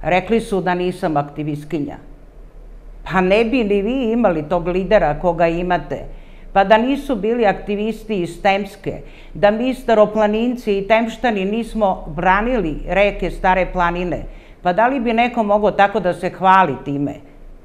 Rekli su da nisam aktivistkinja. Pa ne bi ni vi imali tog lidera koga imate. Pa da nisu bili aktivisti iz Temske, da mi staroplaninci i Temštani nismo branili reke Stare planine, pa da li bi neko mogao tako da se hvali time?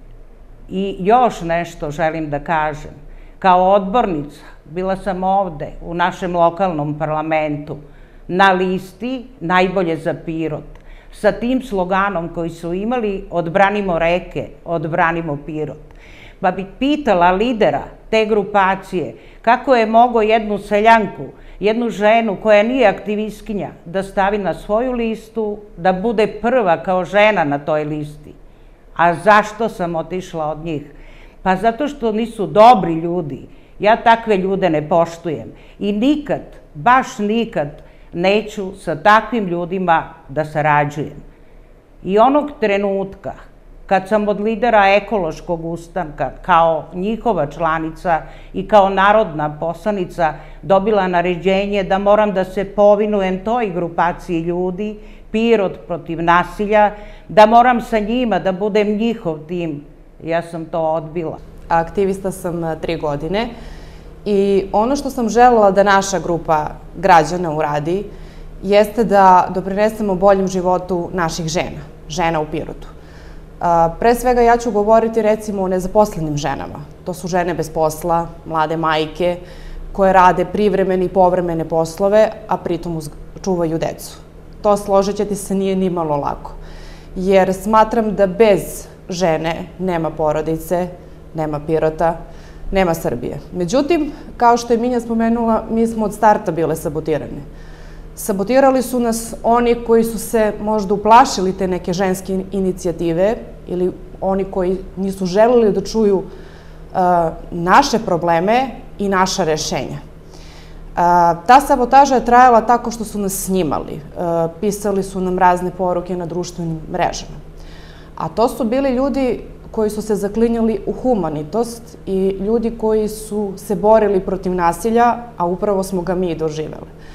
I još nešto želim da kažem. Kao odbornica bila sam ovde u našem lokalnom parlamentu na listi Najbolje za Pirot sa tim sloganom koji su imali odbranimo reke, odbranimo Pirot. Pa bih pitala lidera te grupacije kako je mogao jednu seljanku, jednu ženu koja nije aktivistkinja da stavi na svoju listu, da bude prva kao žena na toj listi. A zašto sam otišla od njih? Pa zato što nisu dobri ljudi. Ja takve ljude ne poštujem. I nikad, baš nikad, neću sa takvim ljudima da sarađujem. I onog trenutka, kad sam od lidera ekološkog ustanka, kao njihova članica i kao narodna poslanica, dobila naređenje da moram da se povinujem toj grupaciji ljudi, Pirot protiv nasilja, da moram sa njima da budem njihov tim, ja sam to odbila. Aktivista sam 3 godine i ono što sam želela da naša grupa građana uradi jeste da doprinesemo boljem životu naših žena, žena u Pirotu. Pre svega ja ću govoriti recimo o nezaposlenim ženama. To su žene bez posla, mlade majke koje rade privremene i povremene poslove, a pritom čuvaju decu. To, složit ćete se, nije ni malo lako. Jer smatram da bez žene nema porodice, nema Pirota, nema Srbije. Međutim, kao što je Minja spomenula, mi smo od starta bile sabotirane. Sabotirali su nas oni koji su se možda uplašili te neke ženske inicijative ili oni koji nisu želeli da čuju naše probleme i naša rešenja. Ta sabotaža je trajala tako što su nas snimali, pisali su nam razne poruke na društvenim mrežama. A to su bili ljudi koji su se zaklinjali u humanitost i ljudi koji su se borili protiv nasilja, a upravo smo ga mi doživeli.